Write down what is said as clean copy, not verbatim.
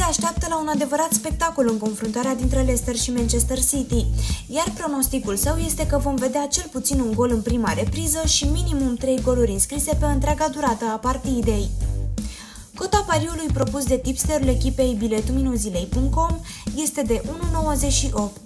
așteaptă la un adevărat spectacol în confruntarea dintre Leicester și Manchester City, iar pronosticul său este că vom vedea cel puțin un gol în prima repriză și minimum 3 goluri înscrise pe întreaga durată a partidei. Cota pariului propus de tipsterul echipei biletuminuzilei.com este de 1,98.